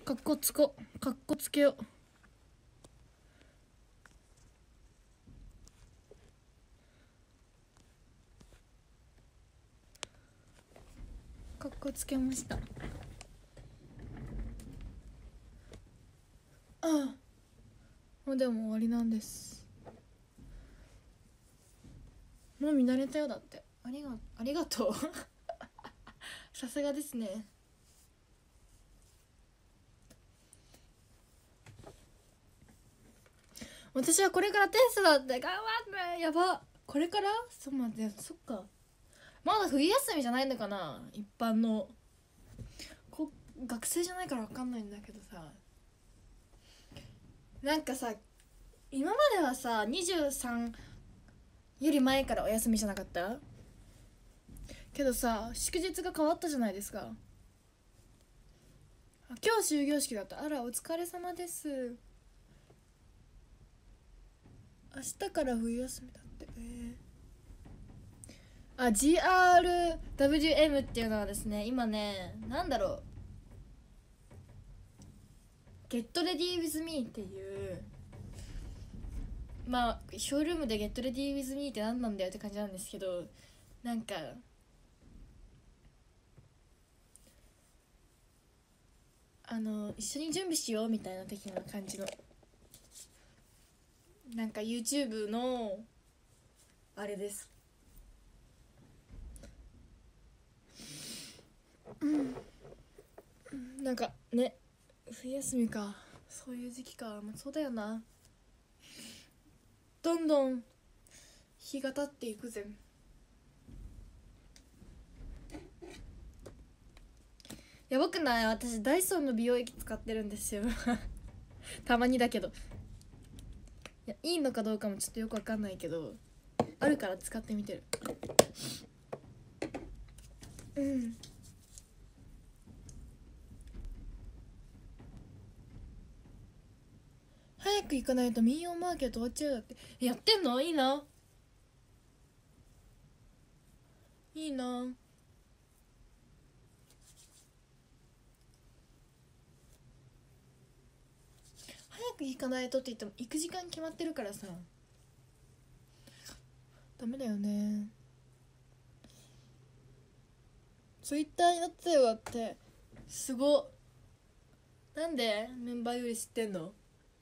かっこつけよ。かっこつけました。ああ、もうでも終わりなんです。もう見慣れたよ。だってありがとうさすがですね。私はこれからテストだって頑張って。やば、これから。そう待って、そっか、まだ冬休みじゃないのかな、一般の学生じゃないから分かんないんだけどさ、なんかさ、今まではさ23より前からお休みじゃなかったけどさ、祝日が変わったじゃないですか。今日終業式だった。あらお疲れ様です。明日から冬休みだって。あ、GRWM っていうのはですね、今ね、なんだろう、Get Ready With Me っていう、まあショールームで Get Ready With Me って何なんだよって感じなんですけど、なんか一緒に準備しようみたいな的な感じの、なんか YouTube のあれです。なんかね、冬休みか、そういう時期か、まあ、そうだよな。どんどん日が経っていくぜ。やばくない？私ダイソンの美容液使ってるんですよたまにだけど、いやいいのかどうかもちょっとよくわかんないけど、あるから使ってみてる。うん、早く行かないと民謡マーケット終わっちゃうだって。やってんの？いいな、いいな。早く行かないとって言っても行く時間決まってるからさ、ダメだよね。ツイッターになってたよ。だってすご。なんでメンバーより知ってんの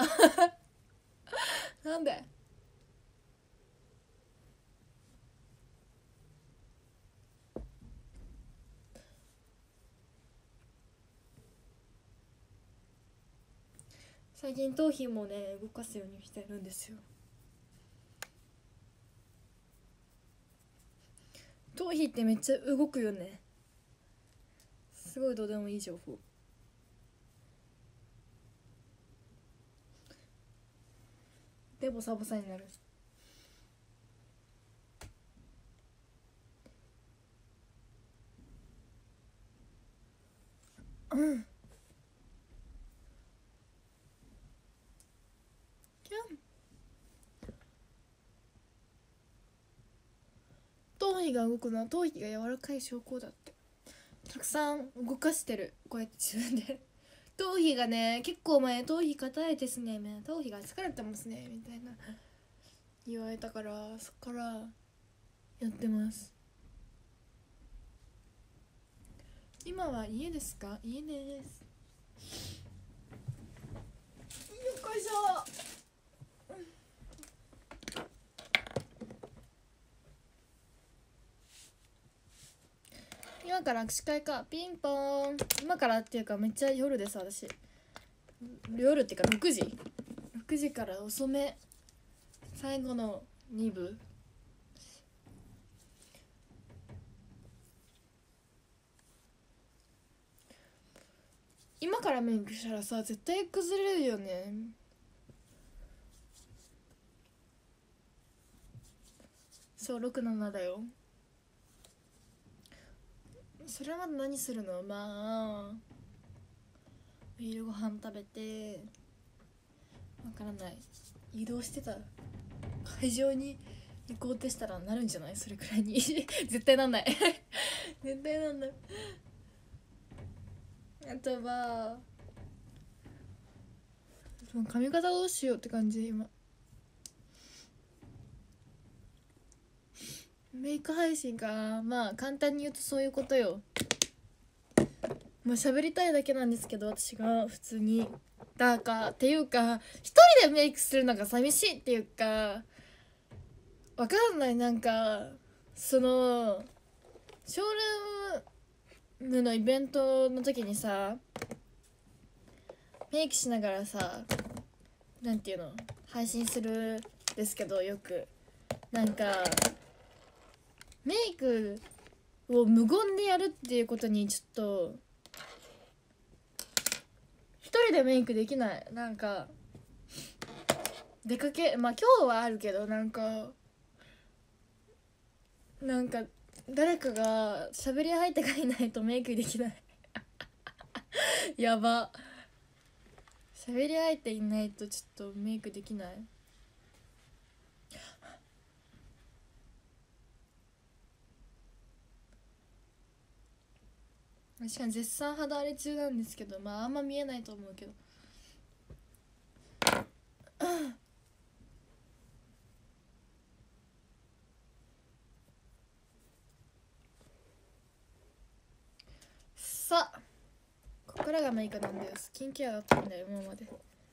なんで？最近頭皮もね動かすようにしてるんですよ。頭皮ってめっちゃ動くよね。すごいどうでもいい情報。でボサボサになる。うんキャン。頭皮が動くのは頭皮が柔らかい証拠だって。たくさん動かしてる、こうやって自分で頭皮がね、結構前頭皮硬いですね、頭皮が疲れてますねみたいな言われたから、そっからやってます。今は家ですか？家です。よっこいしょ。今から握手会か。ピンポーン。今からっていうかめっちゃ夜です。私夜っていうか6時から遅め、最後の2部。今からメイクしたらさ絶対崩れるよね。そう67だよ。それはまだ何するの？まあお昼ご飯食べて、わからない、移動してた会場に行こうってしたらなるんじゃない？それくらいに絶対なんない絶対なんない。あとは髪型どうしようって感じ今。メイク配信か。まあ簡単に言うとそういうことよ。まあ喋りたいだけなんですけど、私が普通にだからっていうか、一人でメイクするのが寂しいっていうか、わかんない。なんかそのショールームのイベントの時にさ、メイクしながらさ、なんていうの、配信するんですけど、よくなんかメイクを無言でやるっていうことにちょっと一人でメイクできない。なんか出かけ、まあ今日はあるけど、なんか誰かが喋り相手がいないとメイクできないやば。喋り相手いないとちょっとメイクできない。確かに絶賛肌荒れ中なんですけど、まああんま見えないと思うけどさあ、ここからがメイクなんだよ。スキンケアだったんだよ今まで。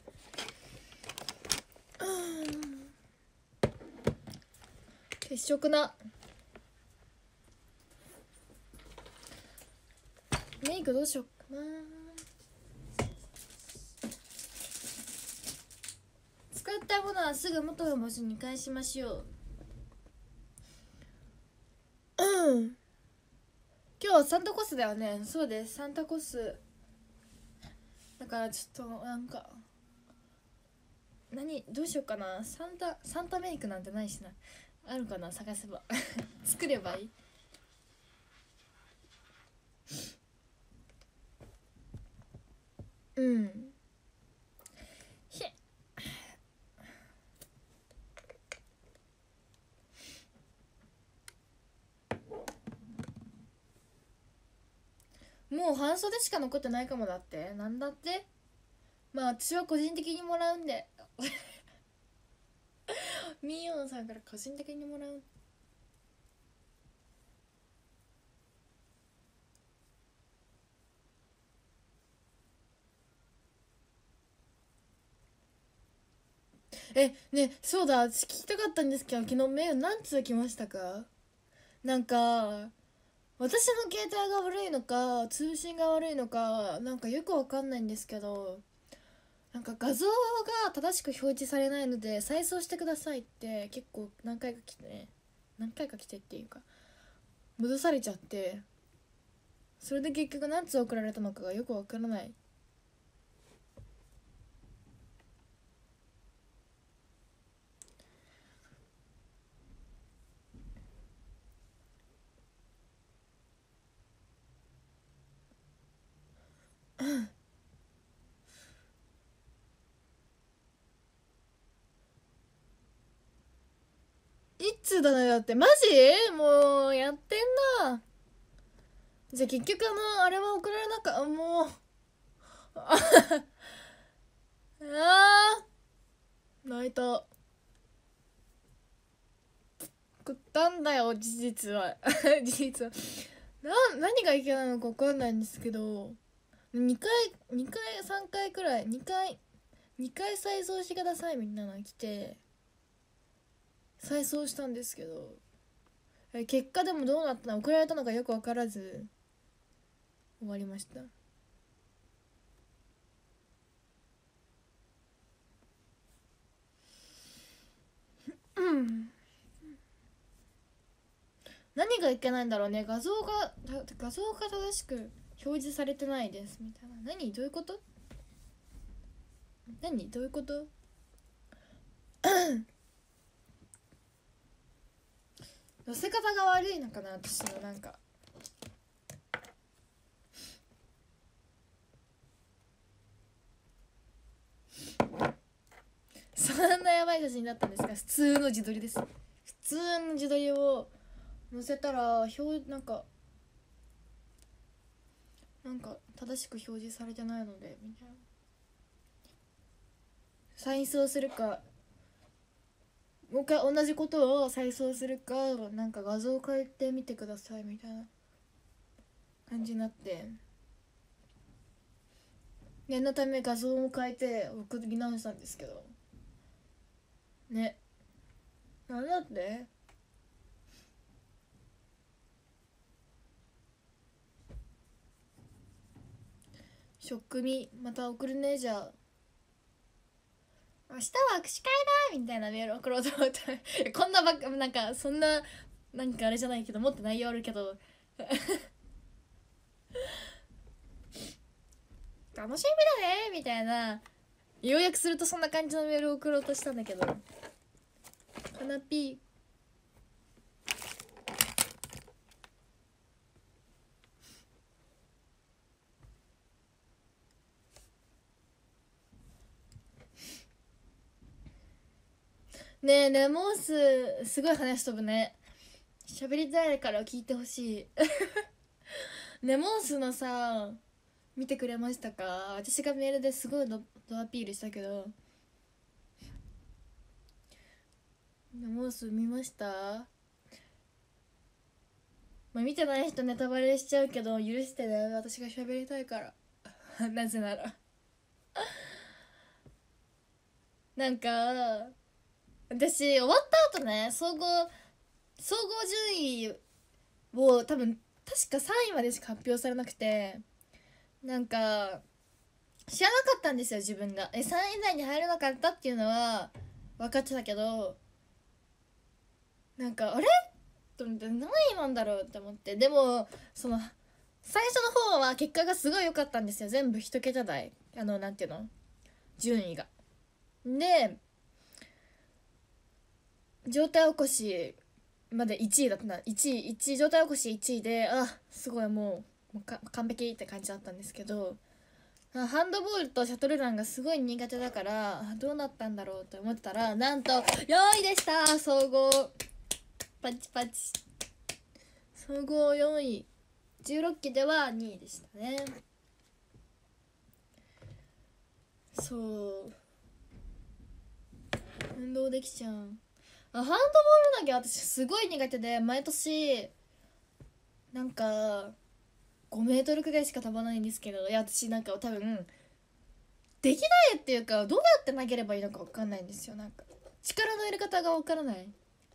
血色なメイクどうしよっかな。使ったものはすぐ元の場所に返しましょう。今日サンタコスだよね。そうです、サンタコスだからちょっとなんかどうしようかな。サンタメイクなんてないしな。あるかな、探せば作ればいい。ひえ、もう半袖しか残ってないかも。だってなんだって。まあ私は個人的にもらうんでミーヨンさんから個人的にもらう。ね、そうだ、私聞きたかったんですけど、昨日メール何通来ましたか？なんか私の携帯が悪いのか通信が悪いのかなんかよくわかんないんですけど、なんか画像が正しく表示されないので再送してくださいって結構何回か来てっていうか戻されちゃって、それで結局何通送られたのかがよくわからない。一通だね。だってマジもうやってんな。じゃあ結局あれは送られなかもうあ泣いた。送ったんだよ事実は事実は何がいけないのか分かんないんですけど、2回3回くらい2回再送してくださいみんなの来て再送したんですけど、結果でもどうなったの、送られたのかよく分からず終わりました。何がいけないんだろうね。画像が正しく表示されてないですみたいな。どういうこと？どういうこと？寄せ方が悪いのかな、私のなんか。そんなやばい写真だったんですか？普通の自撮りです。普通の自撮りを載せたらなんか正しく表示されてないのでみたいな。 再送するか、もう一回同じことを再送するか、なんか画像を変えてみてくださいみたいな感じになって、念のため画像を変えて送り直したんですけどね。なんだって、ショックミまた送るね。じゃあ明日は握手会だみたいなメール送ろうと思ったこんなばっか、なんかそんな、なんかあれじゃないけど、もっと内容あるけど楽しみだねみたいな、要約するとそんな感じのメールを送ろうとしたんだけど、かなぴねえねえ、もうすごい話飛ぶね。喋りたいから聞いてほしいネモンスのさ、見てくれましたか？私がメールですごいドアピールしたけど、ネモンス見ました？まあ、見てない人ネタバレしちゃうけど許してね、私が喋りたいからなぜならなんか私終わった後ね、総合順位を多分確か3位までしか発表されなくて、なんか知らなかったんですよ自分が。3位以内に入れなかったっていうのは分かってたけど、なんかあれと思って何位なんだろうって思って、でもその最初の方は結果がすごい良かったんですよ、全部一桁台、なんていうの、順位が。で状態起こしまで1位だったな、1位状態起こし1位で、あすごいもう完璧って感じだったんですけど、ハンドボールとシャトルランがすごい苦手だからどうなったんだろうと思ったら、なんと4位でした。総合パチパチ、総合4位、16期では2位でしたね。そう運動できちゃう。ハンドボール投げ私すごい苦手で、毎年なんか5メートルくらいしか飛ばないんですけど、いや私なんか多分できないっていうか、どうやって投げればいいのか分かんないんですよ。なんか力の入れ方が分からない。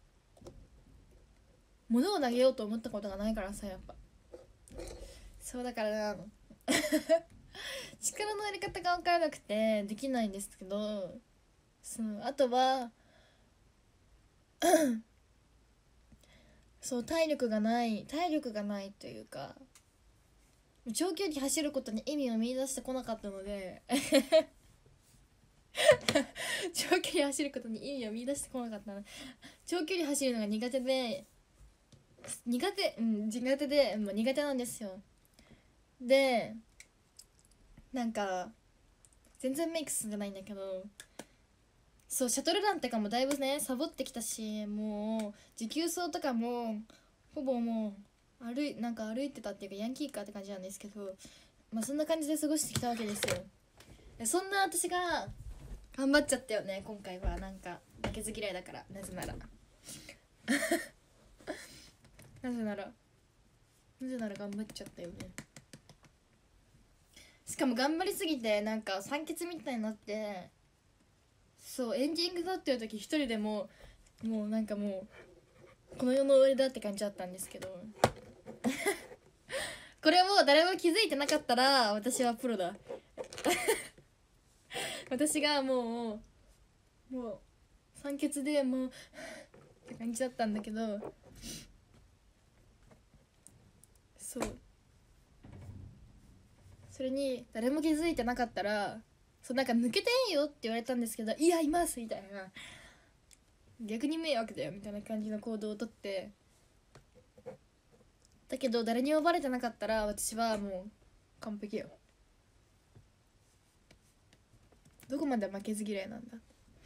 物を投げようと思ったことがないからさ、やっぱそうだから力の入れ方が分からなくてできないんですけど、あとはそう体力がないというか、長距離走ることに意味を見出してこなかったので長距離走ることに意味を見出してこなかったの。長距離走るのが苦手でもう苦手なんですよ。でなんか全然メイクするんじゃないんだけど、そうシャトルランとかもだいぶねサボってきたし、もう持久走とかもほぼもうなんか歩いてたっていうかヤンキーかって感じなんですけど、まあそんな感じで過ごしてきたわけですよ。そんな私が頑張っちゃったよね今回は。なんか負けず嫌いだから、なぜなら頑張っちゃったよね。しかも頑張りすぎてなんか酸欠みたいになって、そうエンディングだっていう時一人でもうなんかもうこの世の終わりだって感じだったんですけどこれを誰も気づいてなかったら私はプロだ私がもう酸欠でもうって感じだったんだけど、そうそれに誰も気づいてなかったら、そうなんか抜けていいよって言われたんですけど、いやいますみたいな、逆に迷惑だよみたいな感じの行動をとって、だけど誰にもバレてなかったら私はもう完璧よ。どこまで負けず嫌いなんだ。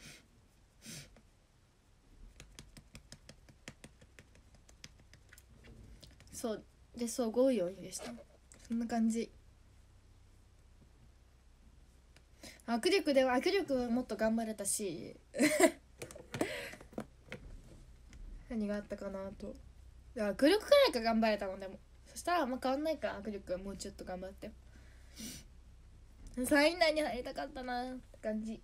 そうで総合4位でした。そんな感じ。 握力では握力はもっと頑張れたし何があったかなと。握力くらいか頑張れたのでも、そしたらあんま変わんないから握力はもうちょっと頑張って3位以内に入りたかったなって感じ。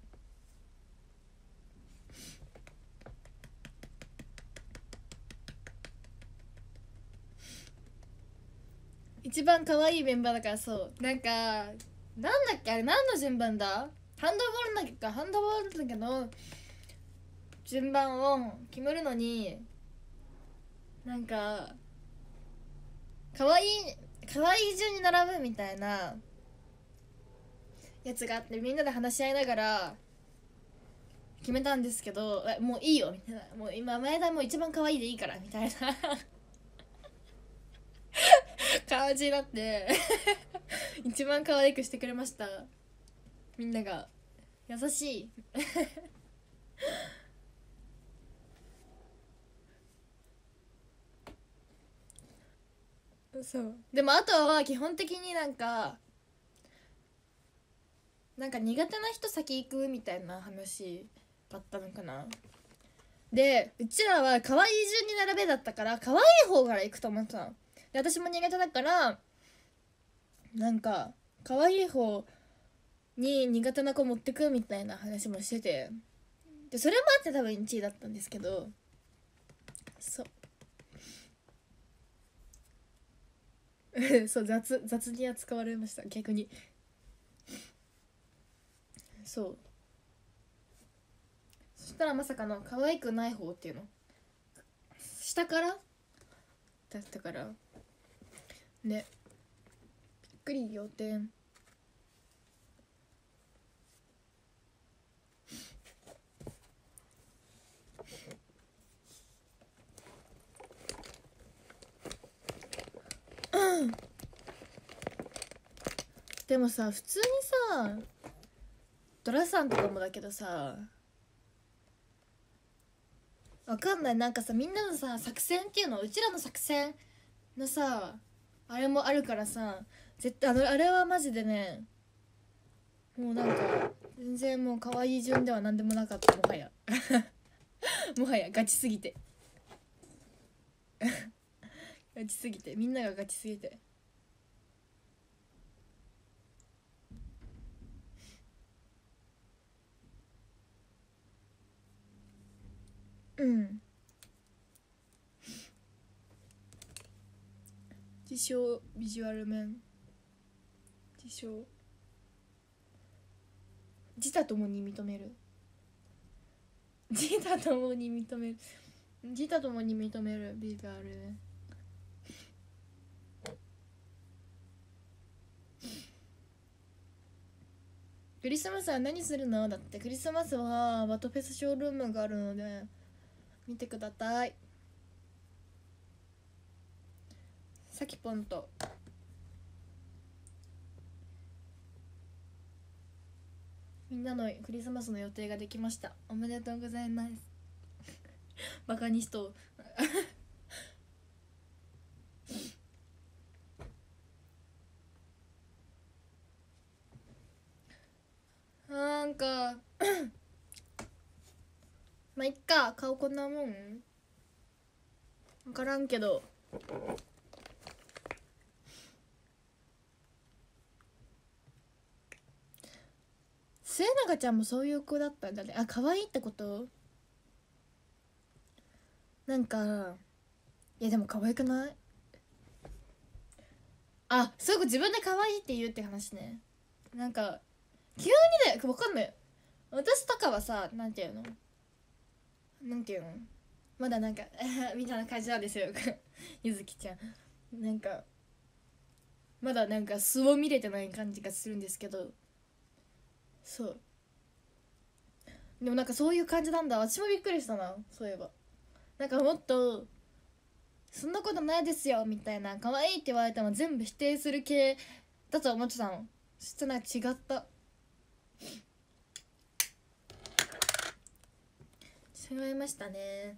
一番可愛いメンバーだから。そうなんかなんだっけあれ、何の順番だ、ハンドボールだけど順番を決めるのになんか可愛い順に並ぶみたいなやつがあって、みんなで話し合いながら決めたんですけど、もういいよみたいな、もう今前田も一番可愛いでいいからみたいな感じになって一番可愛くしてくれました。みんなが優しいそうでもあとは基本的になんか苦手な人先行くみたいな話だったのかな。でうちらは可愛い順に並べだったから可愛い方から行くと思ってたので、私も苦手だからなんか可愛い方に苦手な子持ってくみたいな話もしてて、でそれもあって多分1位だったんですけど、そうそう雑に扱われました逆に。そうそしたらまさかの可愛くない方っていうの下からだったからね、びっくり仰天。でもさ普通にさドラさんとかもだけどさ、わかんない、なんかさみんなのさ作戦っていうの、うちらの作戦のさあれもあるからさ、絶対あれはマジでね、もうなんか全然もう可愛い順では何でもなかった、もはやもはやガチすぎてガチすぎてみんながガチすぎて。うん自称ビジュアル面、自称自他ともに認める自他ともに認めるビジュアル面。クリスマスは何するの？だってクリスマスはバトフェスショールームがあるので見てください。さきぽんとみんなのクリスマスの予定ができました。おめでとうございますバカにしとなんかまあいっか、顔こんなもん分からんけど、末永ちゃんもそういう子だったんだね。あ、可愛いってこと？なんかいやでも可愛くない？あ、そういう子自分で可愛いって言うって話ね。なんか急にだよ、分かんない。私とかはさ、なんていうのまだなんかみたいな感じなんですよゆずきちゃんなんかまだなんか素を見れてない感じがするんですけど、そうでもなんかそういう感じなんだ。私もびっくりしたな。そういえばなんかもっとそんなことないですよみたいな、可愛いって言われても全部否定する系だと思ってたの。そしたら違った。違いましたね。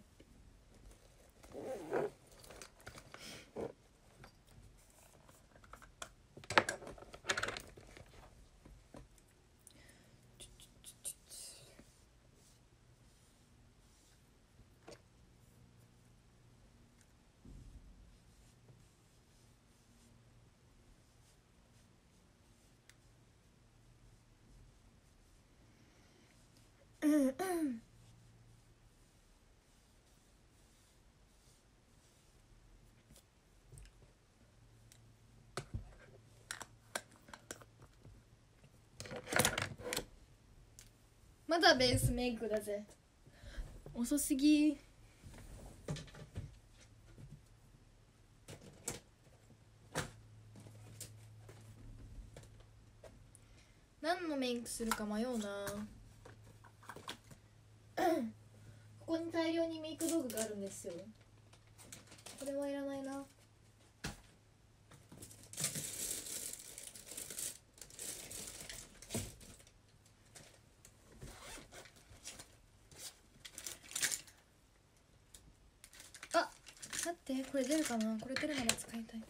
ちまだベースメイクだぜ。遅すぎ。何のメイクするか迷うな。ここに大量にメイク道具があるんですよ。これはいらないな。あ、待って、これ出るかな。これ出るなら使いたいな。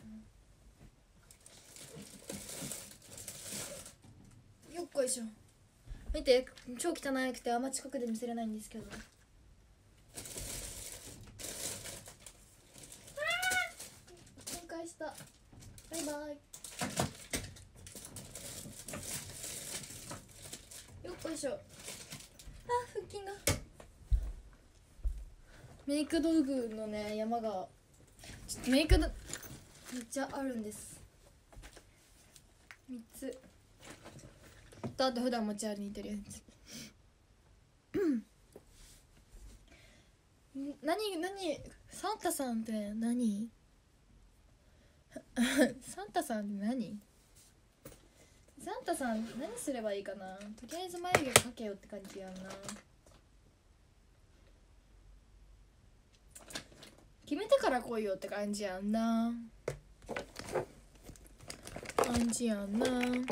よっこいしょ。見て、超汚くてあんま近くで見せれないんですけど。分解した。バイバイ。よっこいしょ。あ、腹筋が。メイク道具のね、山がちょっとメイクめっちゃあるんです。3つと、あと普段持ち歩いてるやつ。何サンタさんって何サンタさんって何？サンタさん何すればいいかな。とりあえず眉毛かけよって感じやんな。決めてから来いよって感じやんな。感じやんな。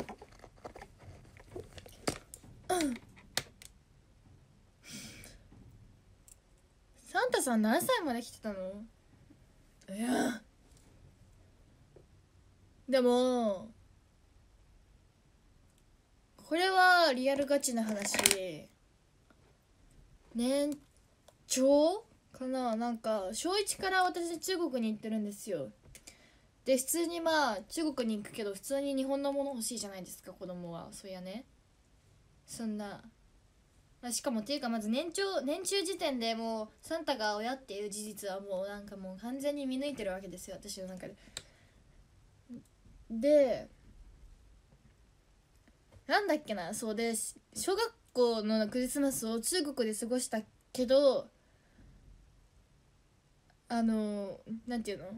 サンタさん何歳まで来てたの？いやでもこれはリアルガチな話。年長かな。なんか小1から私中国に行ってるんですよ。で普通にまあ中国に行くけど普通に日本のもの欲しいじゃないですか、子供は。そりゃね、そんな、しかもっていうかまず年中時点でもうサンタが親っていう事実はもうなんかもう完全に見抜いてるわけですよ、私の中で。でなんだっけな、そうで小学校のクリスマスを中国で過ごしたけど、なんていうの、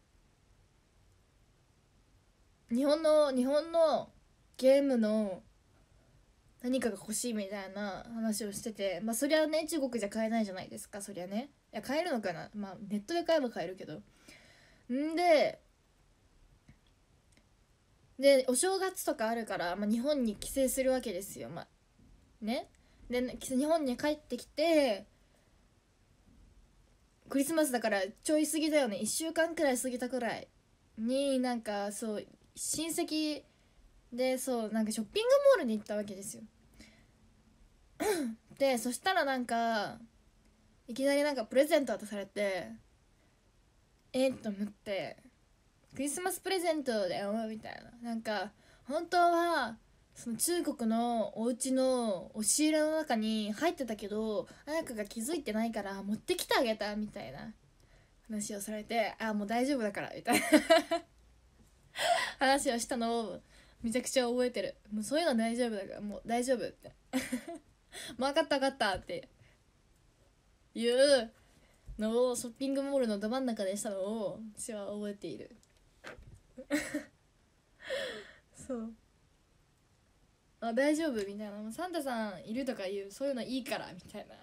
日本のゲームの何かが欲しいみたいな話をしてて、まあそりゃね中国じゃ買えないじゃないですか、そりゃね。いや買えるのかな、まあネットで買えば買えるけど。んでお正月とかあるから、まあ、日本に帰省するわけですよ、まあね。で日本に帰ってきてクリスマスだからちょい過ぎだよね、1週間くらい過ぎたくらいになんかそう親戚でそうなんかショッピングモールに行ったわけですよ。でそしたらなんかいきなりなんかプレゼント渡されて、と思って、クリスマスプレゼントだよみたいな。なんか本当はその中国のお家の押し入れの中に入ってたけど彩香が気づいてないから持ってきてあげたみたいな話をされて、あもう大丈夫だからみたいな話をしたのをめちゃくちゃ覚えてる。もうそういうの大丈夫だからもう大丈夫ってもう分かった分かったっていうのをショッピングモールのど真ん中でしたのを私は覚えているそうあ大丈夫みたいな、サンタさんいるとかいうそういうのいいからみたいな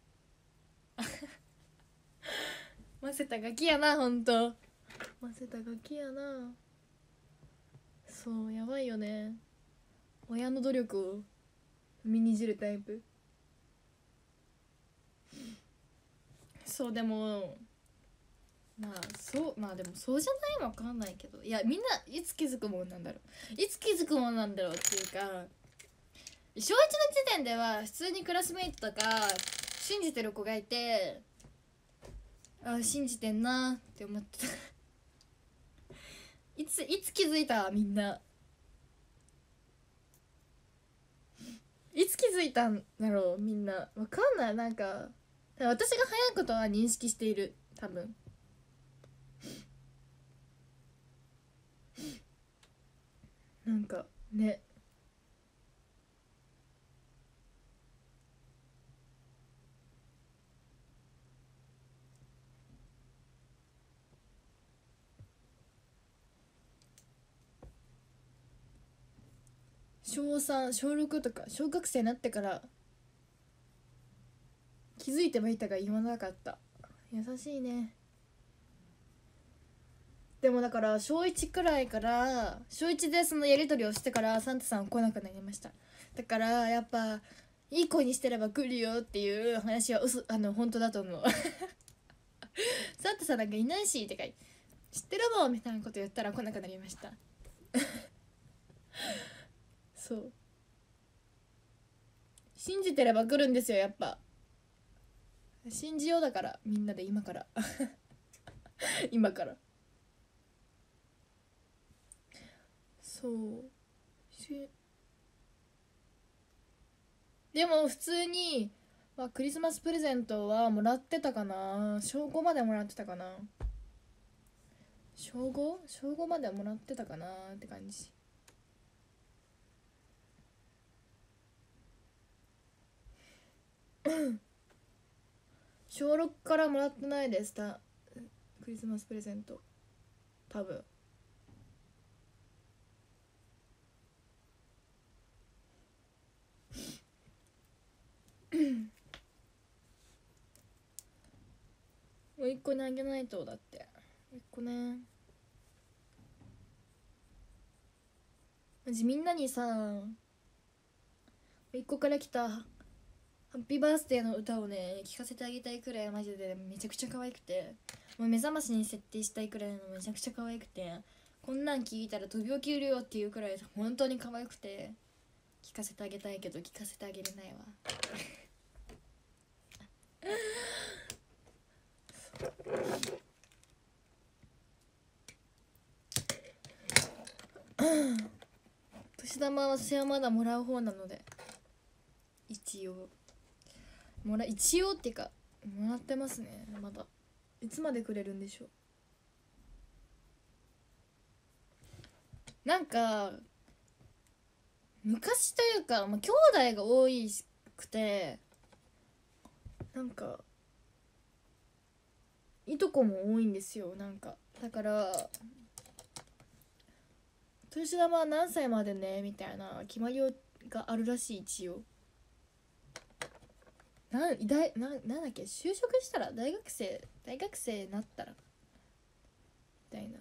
ませたガキやな、ほんとませたガキやな。そうやばいよね、親の努力を身にじるタイプ。そうでもまあそうまあでもそうじゃないのわかんないけど、いやみんないつ気づくもんなんだろう、いつ気づくもんなんだろうっていうか、小1の時点では普通にクラスメイトとか信じてる子がいて、あ信じてんなって思ってたいつ気づいたみんないつ気づいたんだろうみんな。わかんない。なんか私が早いことは認識している多分。なんかね。小3小6とか小学生になってから気づいてもいたが言わなかった。優しいね。でもだから小1くらいから小1でそのやり取りをしてからサンタさん来なくなりました。だからやっぱいい子にしてれば来るよっていう話は本当だと思う。サンタさんなんかいないしってか知ってるもんみたいなこと言ったら来なくなりました。そう信じてれば来るんですよ。やっぱ信じよう。だからみんなで今から今からそうでも普通に、まあ、クリスマスプレゼントはもらってたかな。小5までもらってたかな。小 5？ 小5まではもらってたかなって感じ。小6からもらってないです。クリスマスプレゼント多分。もう一個にあげないと。だって一個ね、マジみんなにさ一個から来たハッピーバースデーの歌をね聴かせてあげたいくらいマジでめちゃくちゃ可愛くて、もう目覚ましに設定したいくらいのめちゃくちゃ可愛くて、こんなん聞いたら飛び起きるよっていうくらい本当に可愛くて聞かせてあげたいけど聞かせてあげれないわ。年玉は私はまだもらう方なので、一応一応っていうかもらってますね。まだいつまでくれるんでしょう。なんか昔というか、まあ、兄弟が多くて、なんかいとこも多いんですよ。なんかだから年玉は何歳までねみたいな決まりがあるらしい。一応なんだっけ、就職したら大学生になったらみたいな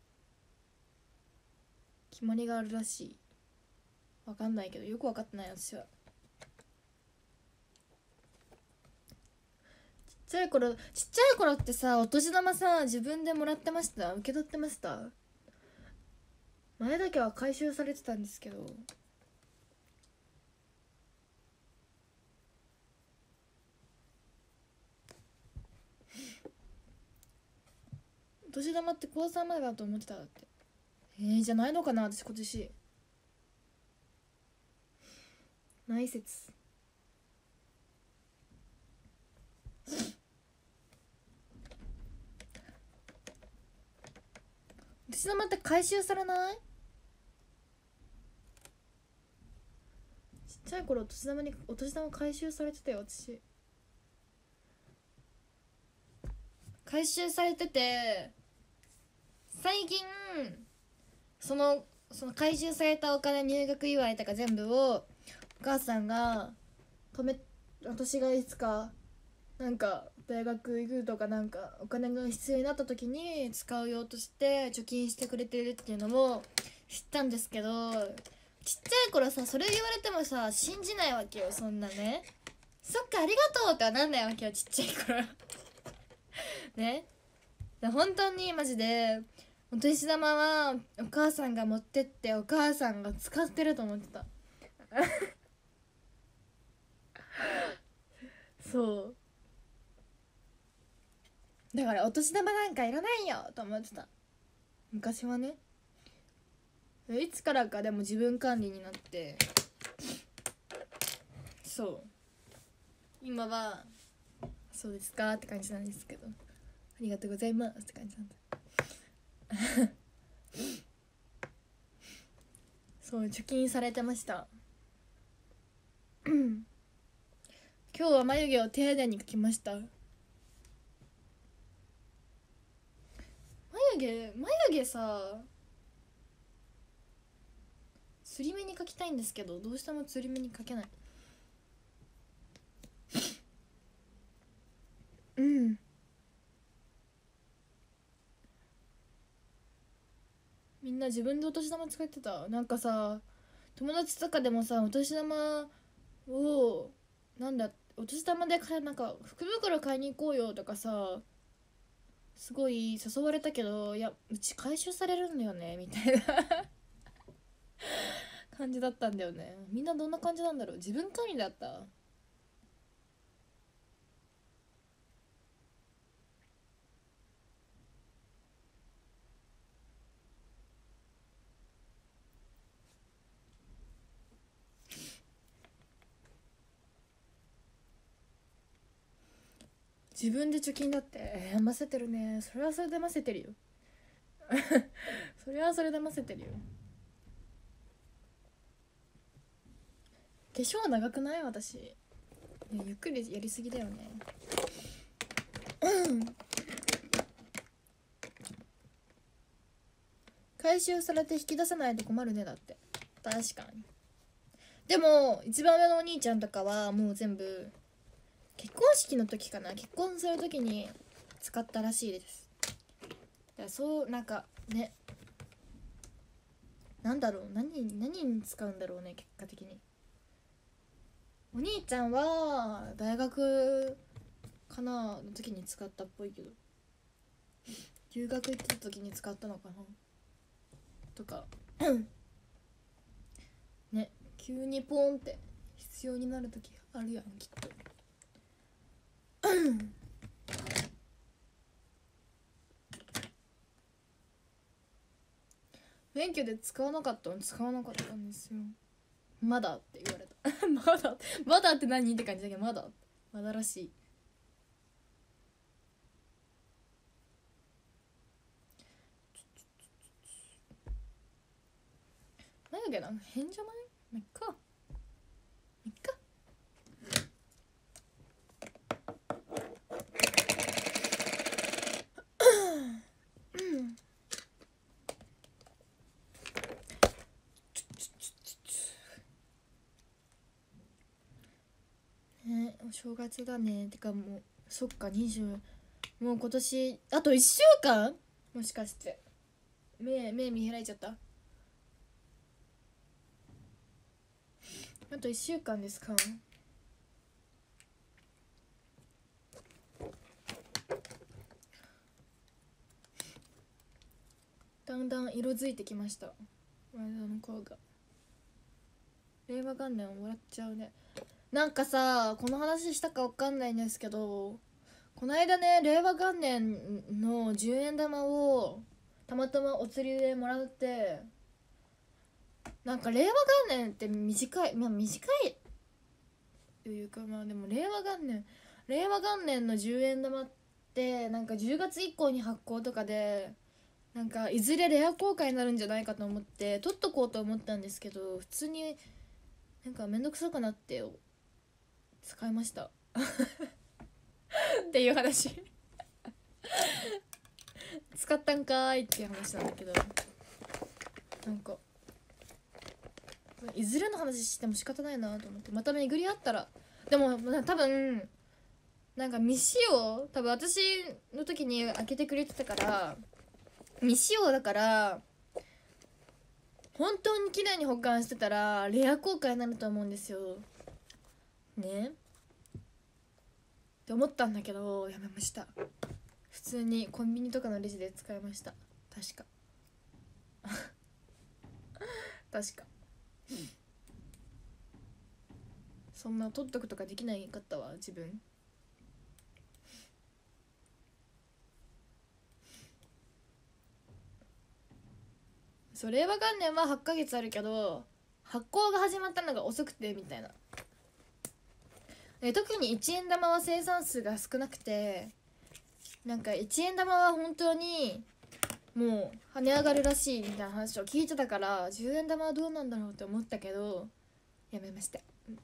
決まりがあるらしい。わかんないけどよくわかってない私は。ちっちゃい頃ってさ、お年玉さ自分でもらってました？受け取ってました？前だけは回収されてたんですけど。お年玉って高3までだと思ってた。だってじゃないのかな。私今年ない説。お年玉って回収されない？ちっちゃい頃お年玉回収されてたよ。私回収されてて、最近その回収されたお金、入学祝いとか全部をお母さんが私がいつかなんか大学行くとかなんかお金が必要になった時に使うようとして貯金してくれてるっていうのも知ったんですけど、ちっちゃい頃さそれ言われてもさ信じないわけよ。そんなね、そっかありがとうってはなんないわけよ、ちっちゃい頃ね。本当にマジでお年玉はお母さんが持ってってお母さんが使ってると思ってたそうだからお年玉なんかいらないよと思ってた昔はね。いつからかでも自分管理になってそう今はそうですかって感じなんですけど、ありがとうございますって感じなんだそう貯金されてました今日は眉毛を丁寧に描きました。眉毛さつり目に描きたいんですけど、どうしてもつり目に描けないみんな自分でお年玉使ってた。なんかさ友達とかでもさお年玉をなんだお年玉でなんか福袋買いに行こうよとかさすごい誘われたけど、いやうち回収されるんだよねみたいな感じだったんだよね。みんなどんな感じなんだろう。自分管理だった。自分で貯金だってませてるね。それはそれでませてるよそれはそれでませてるよ。化粧長くない私、ね、ゆっくりやりすぎだよね回収されて引き出せないと困るね。だって確かに。でも一番上のお兄ちゃんとかはもう全部結婚式の時かな、結婚する時に使ったらしいです。だからそうなんかね、なんだろう、何に使うんだろうね。結果的にお兄ちゃんは大学かなの時に使ったっぽいけど、留学行ってた時に使ったのかなとかね、急にポンって必要になる時あるやんきっと免許で使わなかったんですよ。まだって言われたまだって何って感じだけど、まだらしい。眉毛なん変じゃない？まっかね、お正月だね。てかもうそっか20、もう今年あと1週間、もしかして目見開いちゃった。あと1週間ですか。だんだん色づいてきました、前田の顔が。令和元年笑っちゃうね。なんかさこの話したかわかんないんですけど、この間ね令和元年の10円玉をたまたまお釣りでもらって、なんか令和元年って短いというか、まあでも令和元年の10円玉ってなんか10月以降に発行とかで、なんかいずれレア公開になるんじゃないかと思って取っとこうと思ったんですけど、普通になんかめんどくさくなって使いましたっていう話使ったんかーいっていう話なんだけど、なんかいずれの話しても仕方ないなと思って、また巡り合ったら。でも多分なんか未使用、多分私の時に開けてくれてたから未使用だから、本当に綺麗に保管してたらレア公開になると思うんですよねって思ったんだけど、やめました。普通にコンビニとかのレジで使いました。確か確かそんな取っとくとかできないかったわ自分。そう令和元年は8ヶ月あるけど発行が始まったのが遅くてみたいな特に1円玉は生産数が少なくて、なんか1円玉は本当にもう跳ね上がるらしいみたいな話を聞いてたから、10円玉はどうなんだろうって思ったけどやめました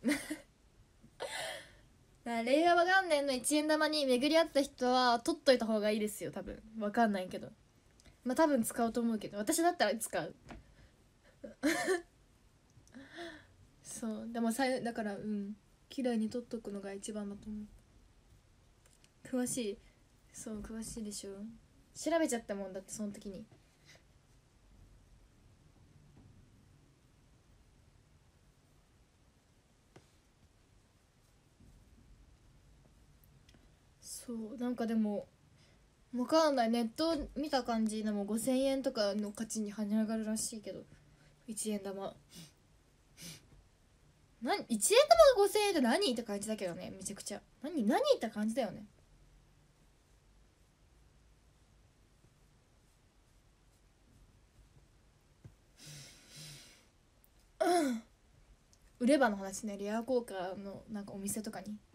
令和元年の1円玉に巡り合った人は取っといた方がいいですよ。多分わかんないけど、まあ多分使うと思うけど、私だったら使うそうでもだから綺麗に取っとくのが一番だと思う。詳しい。そう詳しいでしょ。調べちゃったもんだってその時に。そうなんかでもわかんない、ネット見た感じでも5000円とかの価値に跳ね上がるらしいけど、1円玉1円玉が5000円って何って感じだけどね。めちゃくちゃ何って感じだよね。売ればの話ね。レア効果のなんかお店とかに。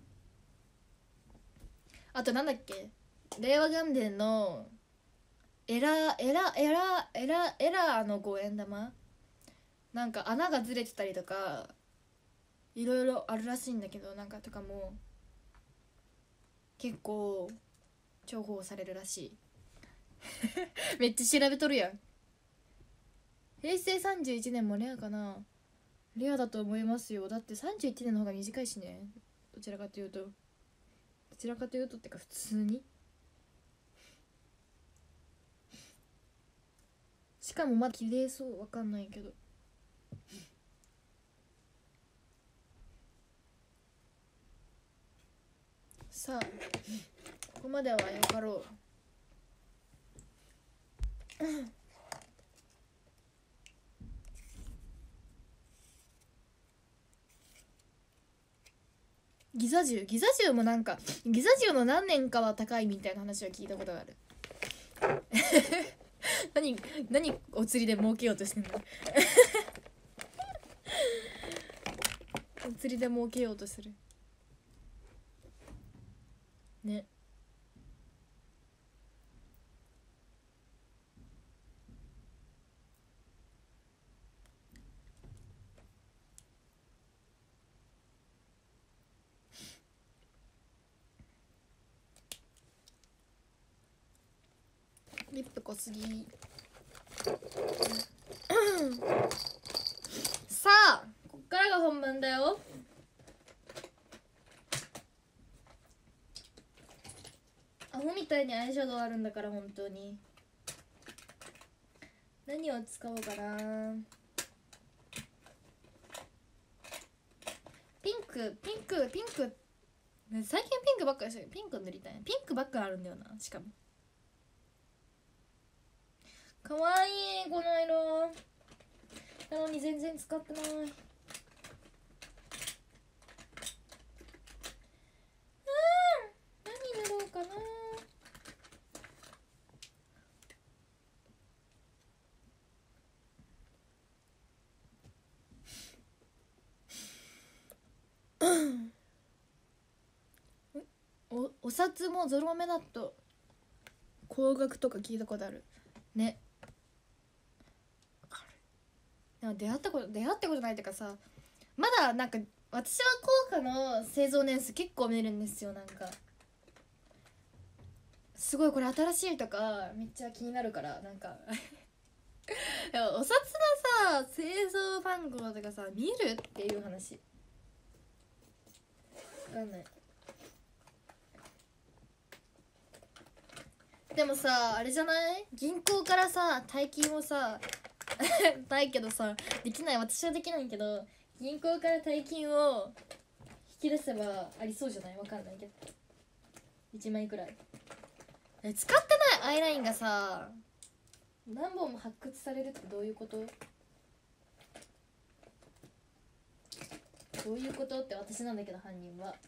あとなんだっけ、令和元年のエラーの5円玉、なんか穴がずれてたりとかいろいろあるらしいんだけど、なんかとかも結構重宝されるらしいめっちゃ調べとるやん。平成31年もレアかな。レアだと思いますよ。だって31年の方が短いしね。どちらかというとってか普通に、しかもまだ綺麗そう。わかんないけど。さあここまではよかろうギザ銃もなんかギザ銃の何年かは高いみたいな話は聞いたことがある何お釣りで儲けようとしてんのお釣りで儲けようとするね。リップ濃すぎさあこっからが本番だよ。アホみたいにアイシャドウあるんだから。本当に何を使おうかな。ピンク最近ピンクばっかりしてる。ピンク塗りたい。ピンクばっかりあるんだよな。しかもかわいいこの色なのに全然使ってない。何塗ろうかな。お札もゾロ目だと高額とか聞いたことあるね。でも出会ったことないっていうかさ、まだなんか私は効果の製造年数結構見るんですよ。なんかすごいこれ新しいとかめっちゃ気になるから。なんかでもお札のさ製造番号とかさ見るっていう話わかんない。でもさあれじゃない、銀行からさ大金をさないけどさできない。私はできないけど銀行から大金を引き出せばありそうじゃない。わかんないけど1枚くらい。使ってないアイラインがさ何本も発掘されるってどういうことって私なんだけど犯人は。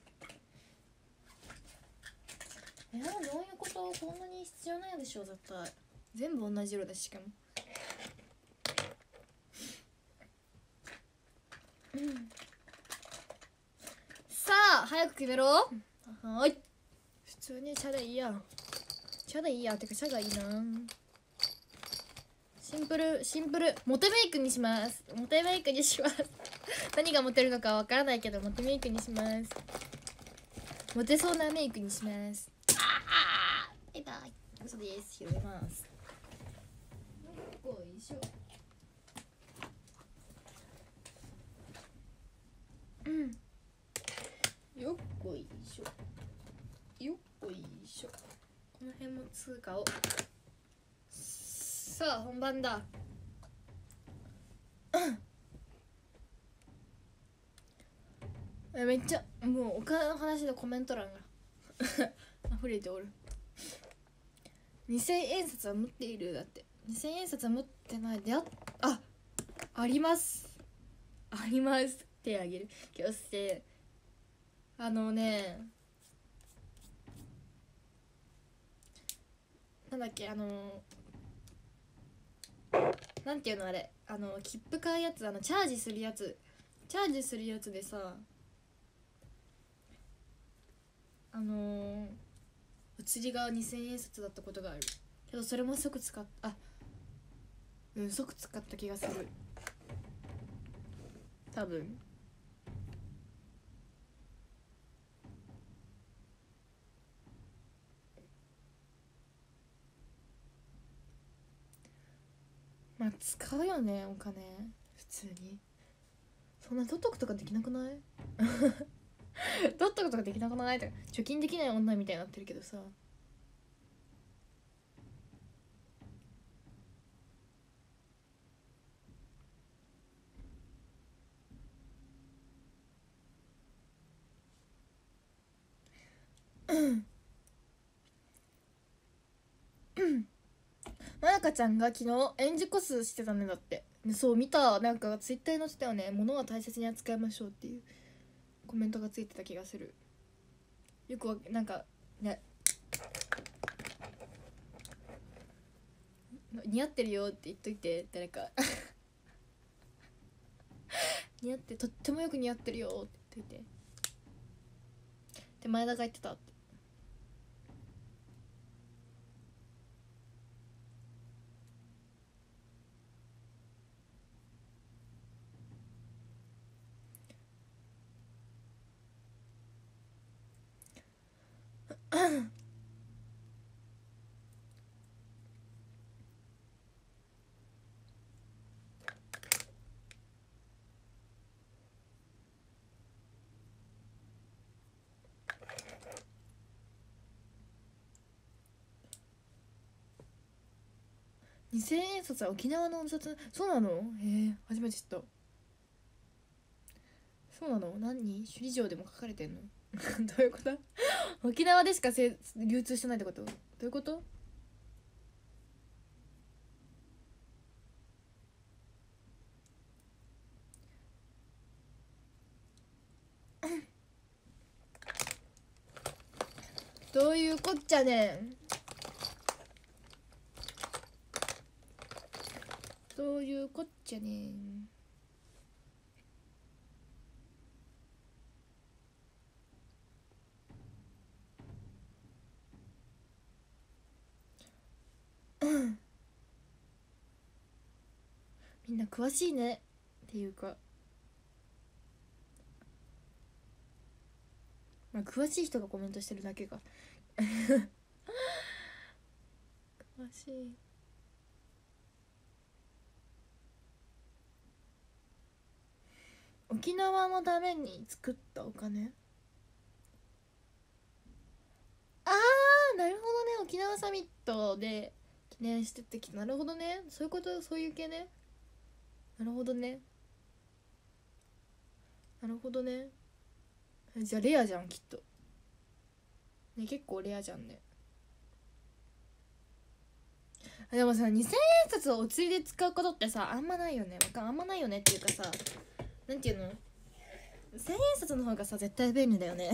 どういうこと。こんなに必要ないでしょ絶対。全部同じ色だしかも。さあ早く決めろ。はーい。普通に茶でいいや。茶でいいや。てか茶がいいな。シンプルモテメイクにします。モテメイクにします何がモテるのかわからないけどモテメイクにします。モテそうなメイクにします。バイバイ。嘘です。広げます。よいしょ。よっこいしょ。よっこいしょ。この辺も通過を。さあ本番だ。めっちゃもうお金の話でコメント欄が溢れておる。2000円札は持っている。だって2000円札は持ってない。あります手あげる。気をつけ。なんだっけなんていうのあれ、切符買うやつ、チャージするやつでさ、お釣りが2000円札だったことがあるけど、それも即使った気がする多分。まあ使うよねお金普通に。そんな取っとくとかできなくない取っとくとかできなくないとか、貯金できない女みたいになってるけどさまなかちゃんが昨日演じコスしてたね。だってそう見た。なんかツイッターに載せたよね。物は大切に扱いましょうっていうコメントがついてた気がする。よくなんかね、似合ってるよって言っといて誰か似合ってとってもよく似合ってるよって言っといて。で前田が言ってたって。2000円札は沖縄のお札。そうなの？初めて知った。そうなの？何？首里城でも書かれてんのどういうこと沖縄でしか流通してないってこと？どういうことどういうこっちゃねん。どういうこっちゃねん。みんな詳しいねっていうか、まあ詳しい人がコメントしてるだけか詳しい。沖縄のために作ったお金。なるほどね。沖縄サミットで記念してってきた。なるほどね。そういうこと、そういう系ね。なるほどね。なるほどね。じゃあレアじゃんきっとね。結構レアじゃんね。でもさ、2000円札をお釣りで使うことってさあんまないよね。あんまないよねっていうかさ、なんていうの、1000円札の方がさ絶対便利だよね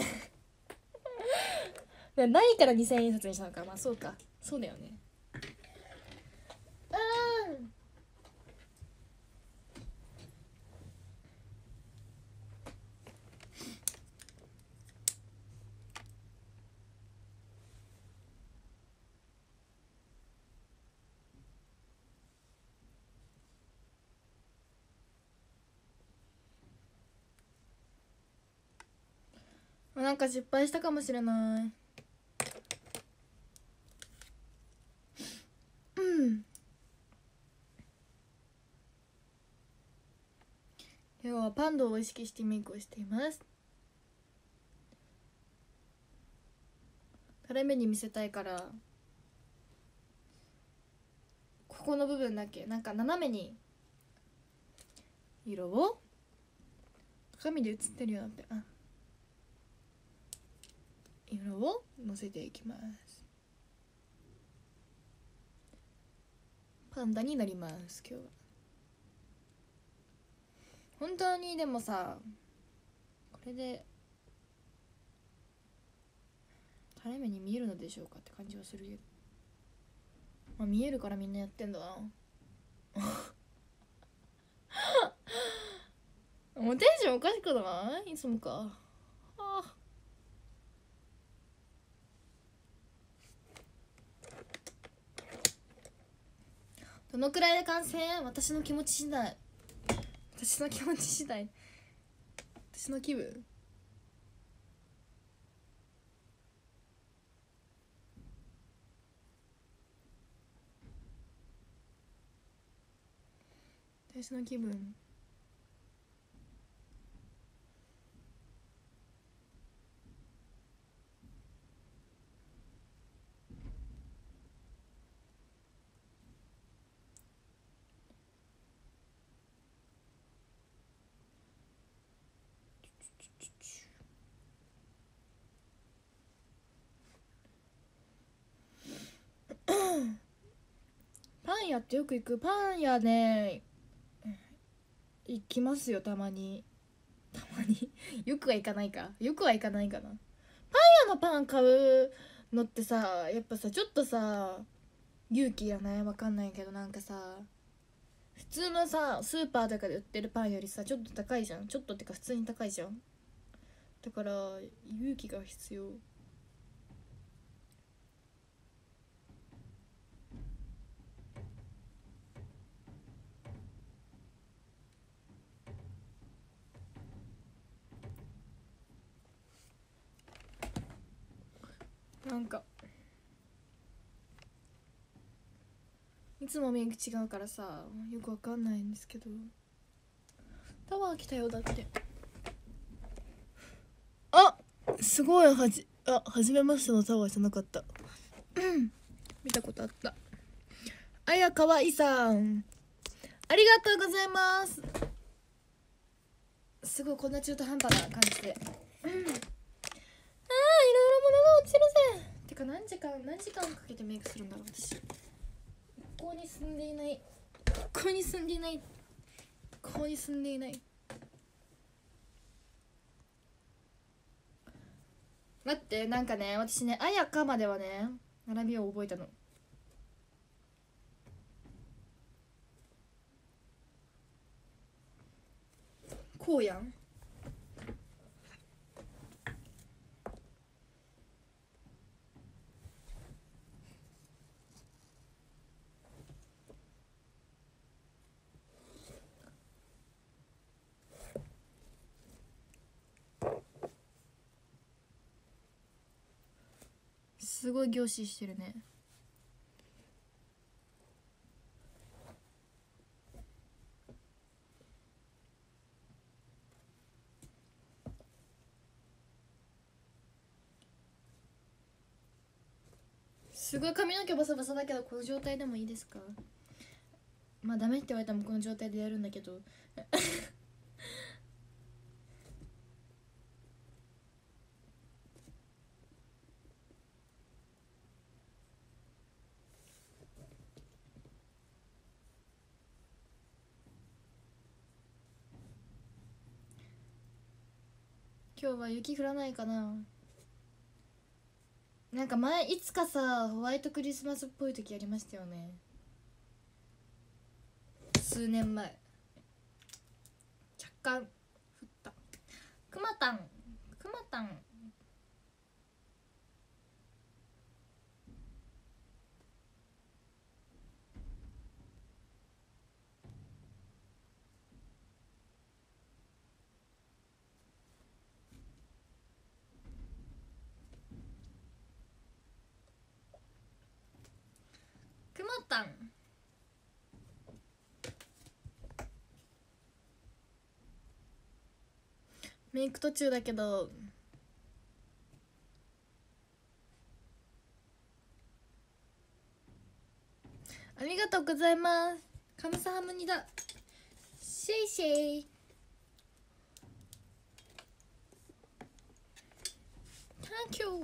ないから2000円札にしたのか。まあそうか、そうだよね。 なんか失敗したかもしれない。今日はパンダを意識してメイクをしています。垂れ目に見せたいからここの部分だけなんか斜めに色を鏡で映ってるようになって色をのせていきます。パンダになります今日は。本当にでもさこれで垂れ目に見えるのでしょうかって感じはするけど、まあ見えるからみんなやってんだなもうテンションおかしくないいつもか。どのくらいで完成？私の気持ち次第。私の気持ち次第。私の気分。私の気分。パン屋ってよく行く？パン屋ね行きますよたまによくは行かないか。よくは行かないかな。パン屋のパン買うのってさやっぱさちょっとさ勇気やないわかんないけどなんかさ普通のさスーパーとかで売ってるパンよりさちょっと高いじゃん。ちょっとってか普通に高いじゃん。だから勇気が必要。なんかいつもメイク違うからさよくわかんないんですけど。タワー来たよだって。すごい初めましてのタワーじゃなかった見たことあった。かわいさんありがとうございます。すごいこんな中途半端な感じでいろいろ物が落ちるぜ。てか何時間かけてメイクするんだろう私。一向に進んでいない待ってなんかね私ねかまではね並びを覚えたの。こうやん。すごい凝視してるね。すごい髪の毛バサバサだけどこの状態でもいいですか？まあダメって言われたらこの状態でやるんだけど今日は雪降らないかな。なんか前いつかさホワイトクリスマスっぽい時ありましたよね。数年前若干降ったくまたんったん？メイク途中だけどありがとうございます。カムサハムニだ。シェイシェイ。Thank you。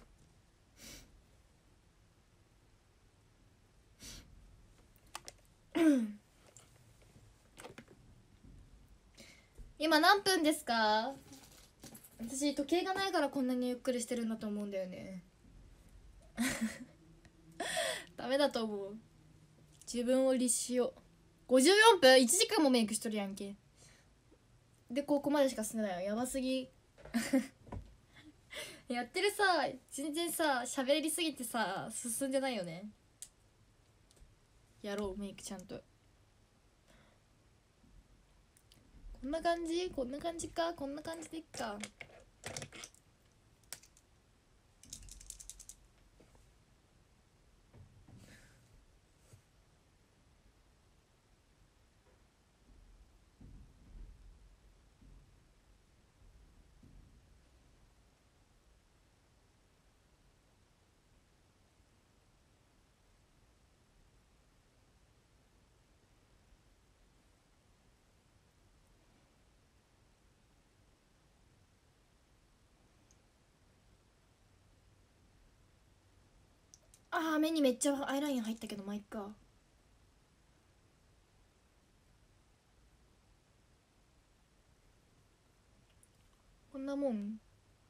今何分ですか？私時計がないからこんなにゆっくりしてるんだと思うんだよね。ダメだと思う。自分を律しよう。54分 ?1 時間もメイクしとるやんけ。でここまでしか進んでないよ。やばすぎ。やってるさ、全然さ喋りすぎてさ進んでないよね。やろうメイクちゃんと。こんな感じ、こんな感じか、こんな感じでいっか。あー目にめっちゃアイライン入ったけどまあいっか。こんなもん。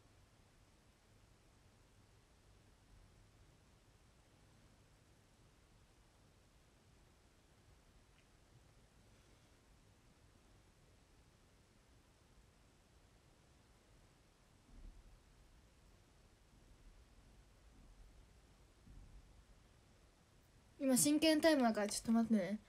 今真剣タイムだからちょっと待ってね。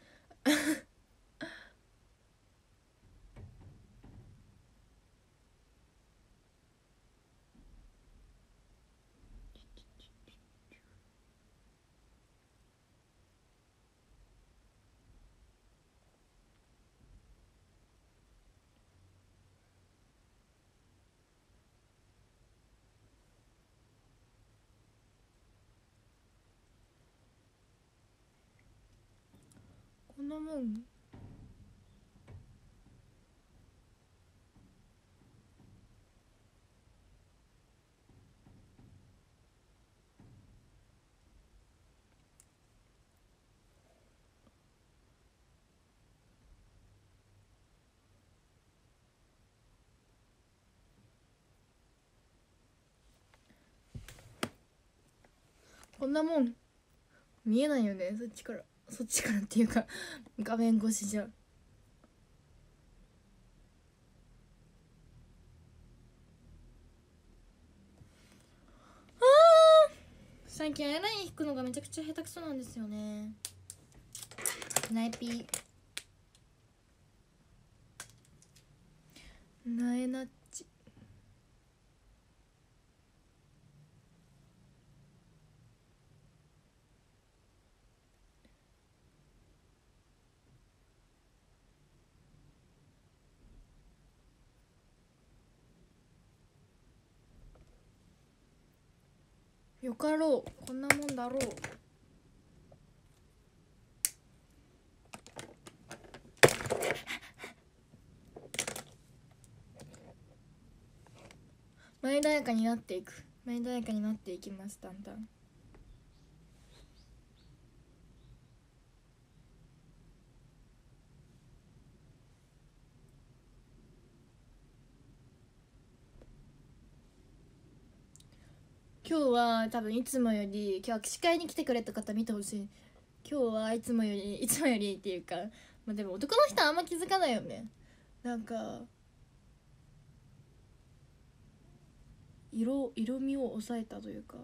こんなもん。こんなもん。見えないよね、そっちから。そっちからっていうか画面越しじゃ。最近アイライン引くのがめちゃくちゃ下手くそなんですよね。ナイピーナエナッチ。よかろう、こんなもんだろう。前穏やかになっていく。前穏やかになっていきます。だんだん。今日は多分いつもより、今日は握手会に来てくれた方見てほしい。今日はいつもよりっていうか、まあでも男の人はあんま気づかないよね。なんか色味を抑えたというか、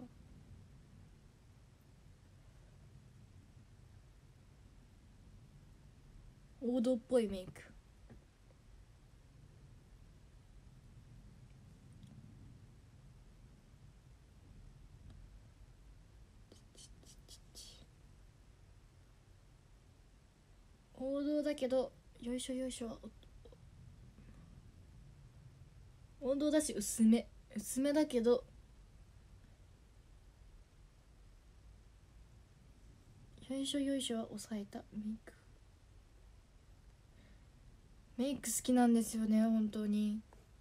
王道っぽいメイク。 王道だけどよいしょよいしょは王道だし薄めだけどよいしょよいしょは抑えたメイク好きなんですよね本当に。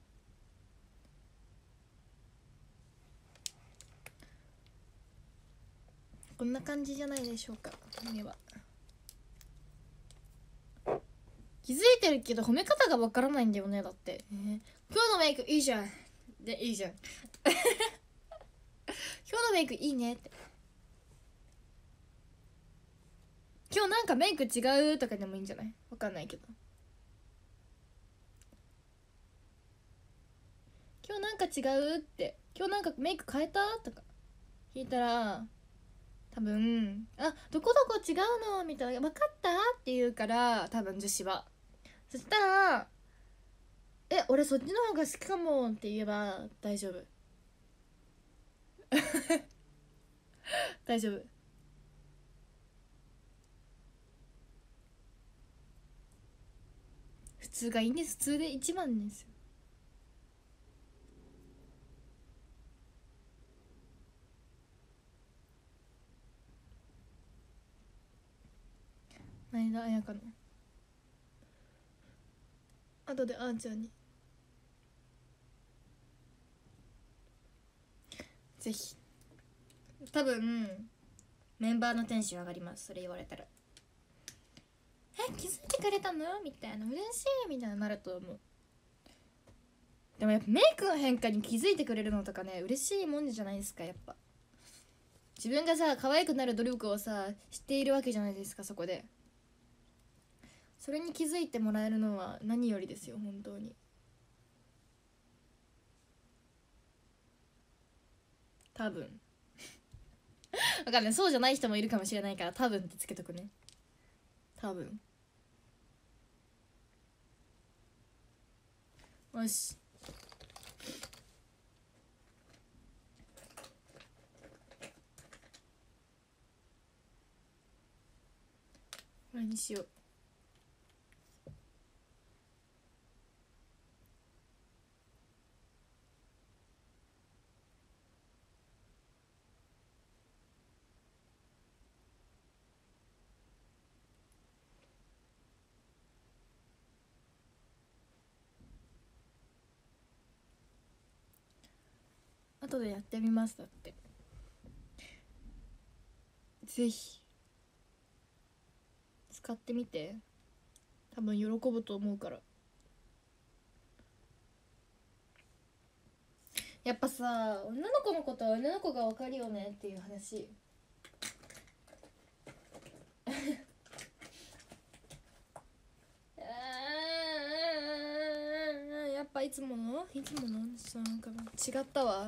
こんな感じじゃないでしょうか。目は気づいてるけど褒め方がわからないんだよね。だって、今日のメイクいいじゃんでいいじゃん今日のメイクいいねって、今日なんかメイク違うとかでもいいんじゃない？わかんないけど、今日なんか違うって、今日なんかメイク変えたとか聞いたら多分どこどこ違うのみたいな、分かったって言うから、多分女子はそしたら俺そっちの方が好きかもって言えば大丈夫大丈夫。普通がいいんです。普通で一番ですよ。前田彩香の後であーちゃんにぜひ、多分メンバーのテンション上がります。それ言われたら気づいてくれたのみたいな、嬉しいみたいななると思う。でもやっぱメイクの変化に気づいてくれるのとかね、嬉しいもんじゃないですか。やっぱ自分がさ可愛くなる努力をさしているわけじゃないですか。そこでそれに気づいてもらえるのは何よりですよ本当に。多分わかんない、そうじゃない人もいるかもしれないから多分ってつけとくね。多分よし、これにしよう。後でやってみます。だってぜひ使ってみて、多分喜ぶと思うから。やっぱさ、女の子のことは女の子が分かるよねっていう話やっぱいつものさ、なんか違ったわ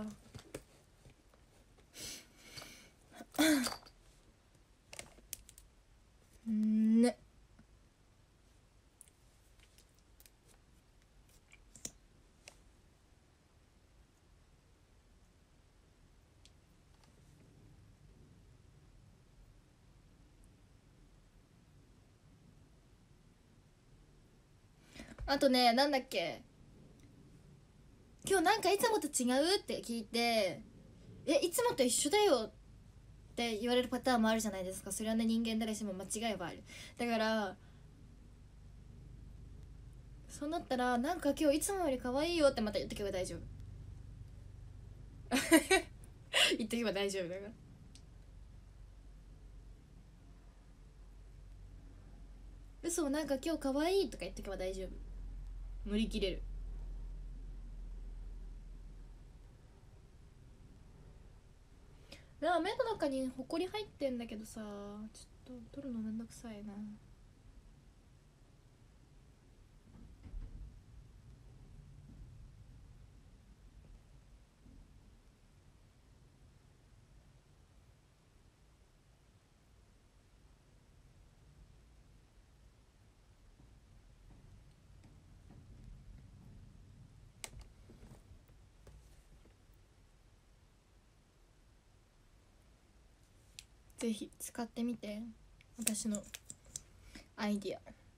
ね。あとね、なんだっけ、今日なんかいつもと違うって聞いて、いつもと一緒だよって言われるパターンもあるじゃないですか。それはね、人間誰しも間違いはある。だからそうなったら、なんか今日いつもより可愛いよってまた言っとけば大丈夫言っとけば大丈夫だから。嘘、なんか今日可愛いとか言っとけば大丈夫。乗り切れる。目の中にほこり入ってんだけどさ、ちょっと取るのめんどくさいな。ぜひ使ってみて、私のアイディア。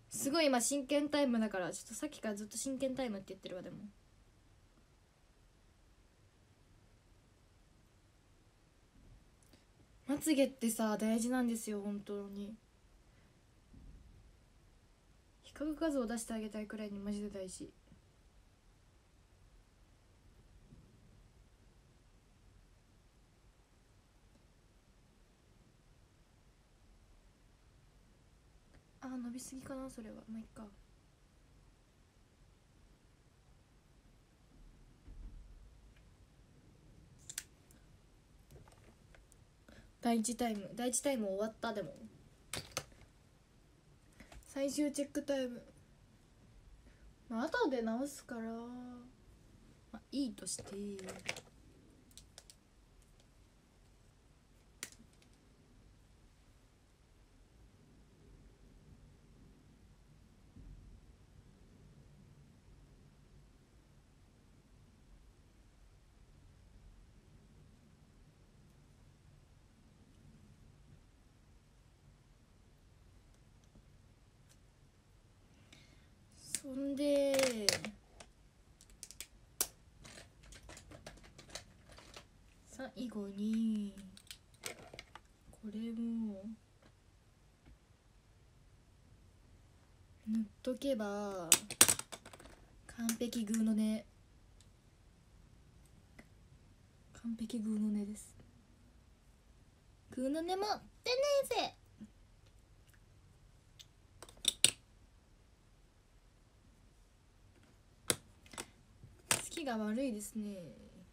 すごい今真剣タイムだから、ちょっとさっきからずっと真剣タイムって言ってるわ。でもまつげってさ大事なんですよ本当に。比較画像を出してあげたいくらいにマジで大事。あー伸びすぎかなそれは。まあいっか。第1タイム終わった。でも最終チェックタイム、まあ後で直すから、まあいいとして、そんで最後にこれも塗っとけば完璧グーの音、完璧グーの音です。グーの音も出ねえぜ。好きが悪いですね。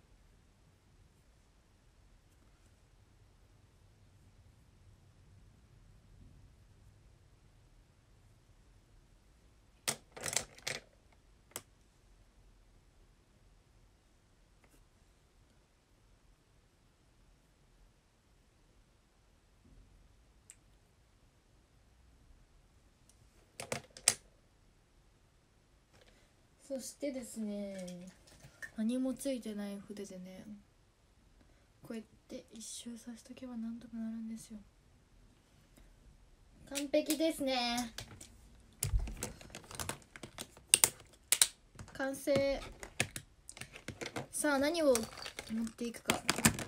そしてですね、何もついてない筆でね、こうやって一周させとけばなんとかなるんですよ。完璧ですね。完成。さあ何を持っていくか。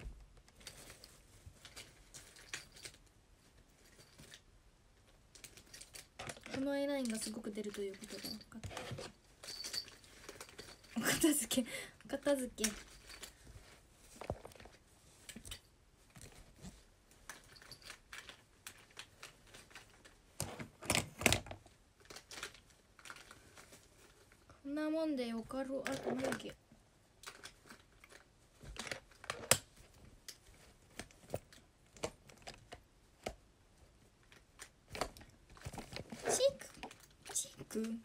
このアイラインがすごく出るということが分かった。お片付けお片付け。こんなもんでよかろう。あと何だっけ。チークこ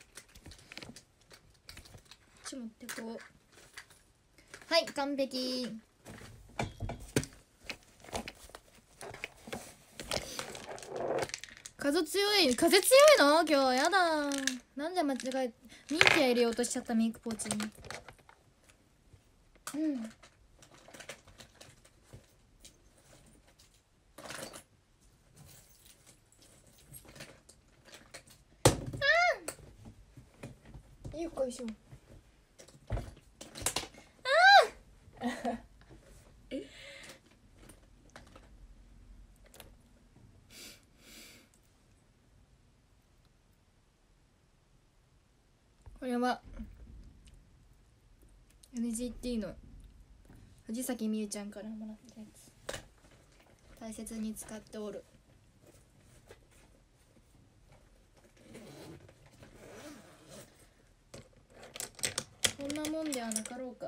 っち持ってこう。はい完璧。風強いの今日。やだ。なんで間違えミンティア入れようとしちゃった。メイクポーチに。よっこいしょ。これは NGT の藤崎美優ちゃんからもらったやつ。大切に使っておる。こんなもんではなかろうか。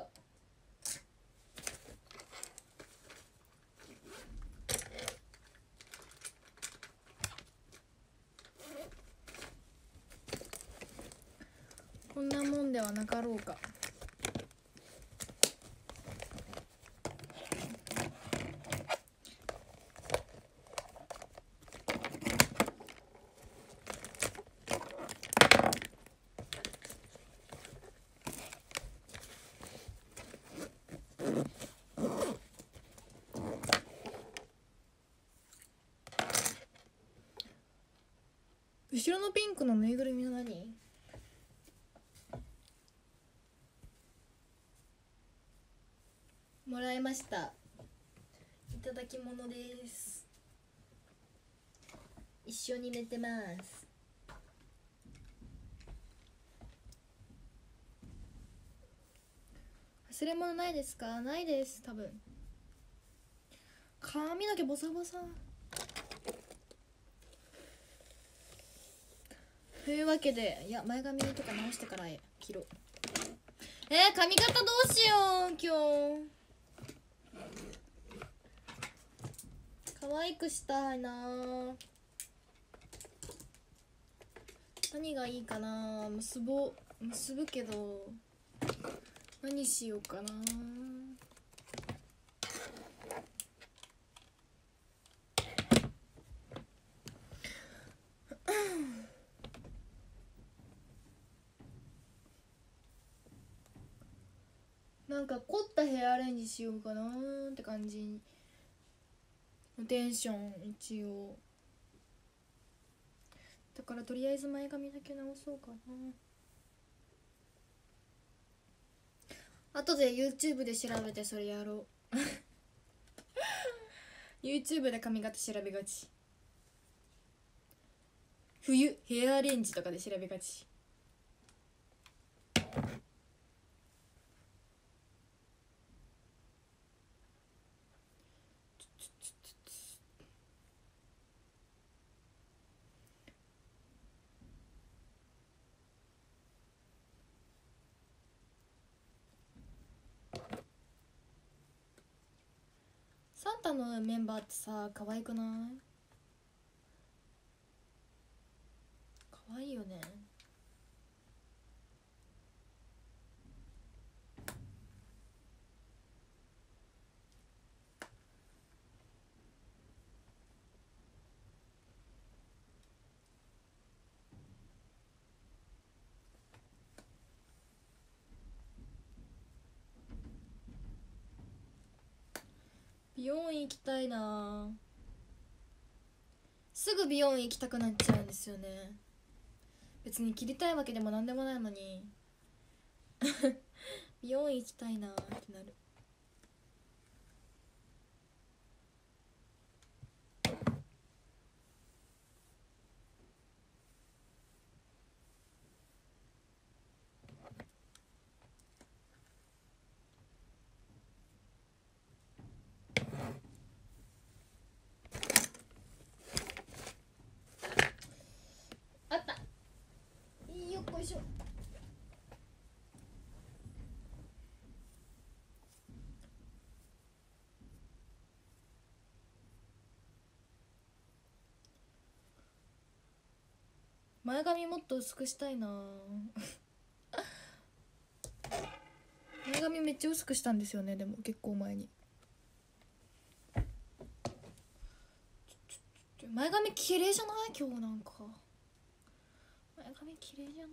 こんなもんではなかろうか。よいし後ろのピンクのぬいぐるみは何？もらいました。いただき物です。一緒に寝てます。忘れ物ないですか？ないです、多分。髪の毛ボサボサ。というわけで、いや前髪とか直してから切ろう。髪型どうしよう今日。可愛くしたいな。何がいいかな。結ぶけど何しようかな。なんか凝ったヘアアレンジしようかなーって感じのテンション一応。だからとりあえず前髪だけ直そうかな。後で YouTube で調べてそれやろうYouTube で髪型調べがち。冬ヘアアレンジとかで調べがち。サンタのメンバーってさ可愛くない？可愛いよね。美容院行きたいな。すぐ美容院行きたくなっちゃうんですよね。別に切りたいわけでもなんでもないのに美容院行きたいなってなる。あった。よっこいしょ。前髪もっと薄くしたいな前髪めっちゃ薄くしたんですよね。でも結構前に前髪綺麗じゃない？今日なんか前髪綺麗じゃない？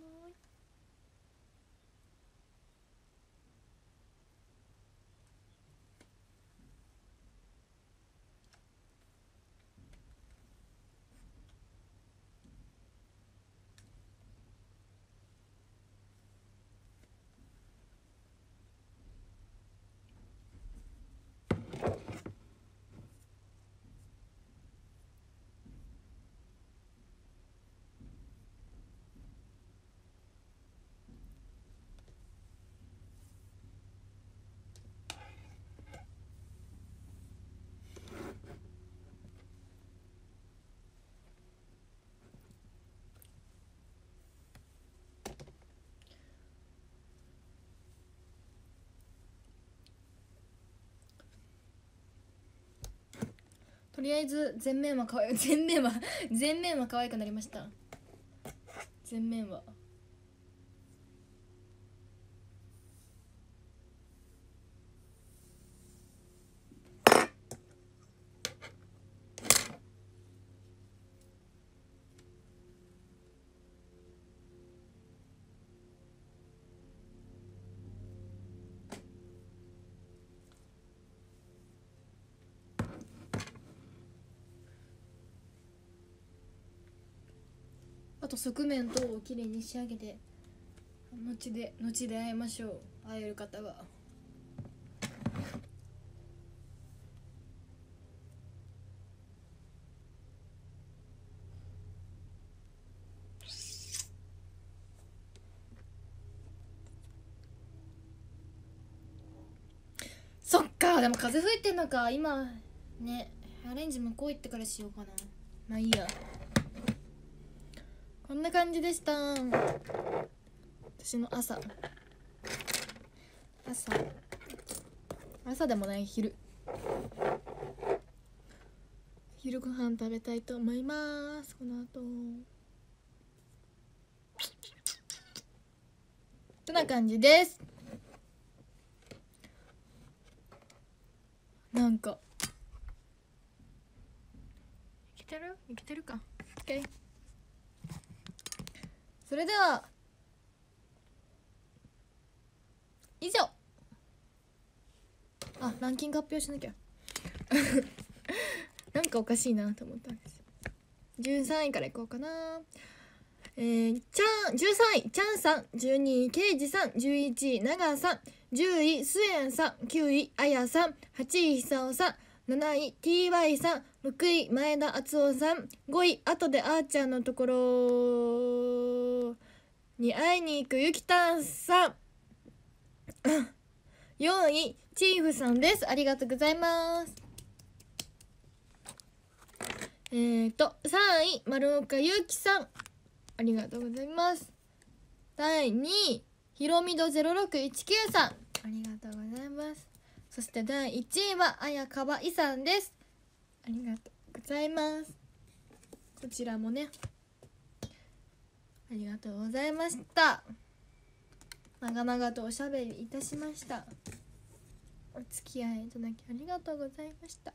とりあえず前面は可愛い前面は可愛くなりました。前面はあと側面とをきれいに仕上げて後で会いましょう。会える方は。そっか、でも風吹いてんのか今ね。アレンジ向こう行ってからしようかな。まあいいや。こんな感じでした。私の朝でもない、昼ご飯食べたいと思います。この後こんな感じです。なんかいけてるか。 OK。 それでは以上。あ、ランキング発表しなきゃなんかおかしいなと思ったんです。13位からいこうかな。13位チャンさん、12位ケイジさん、11位長さん、10位スエンさん、9位あやさん、8位久尾さん、7位 TY さん、6位前田敦夫さん、5位後であーちゃんのところに会いに行くゆきたんさん4位チーフさんです。ありがとうございます。3位丸岡ゆうきさん、ありがとうございます。第2位ひろみど0619さん、ありがとうございます。そして第1位は綾川いさんです。ありがとうございます。こちらもねありがとうございました。長々とおしゃべりいたしました。お付き合いいただきありがとうございました。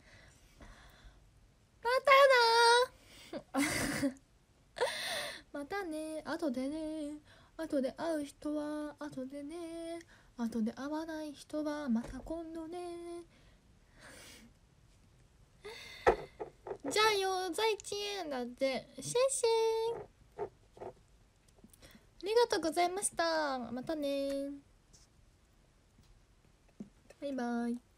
またなまたね。後でね。後で会う人は後でね。後で会わない人はまた今度ねじゃあよ、再见だって。シェイシェイ。ありがとうございました。またね。バイバイ。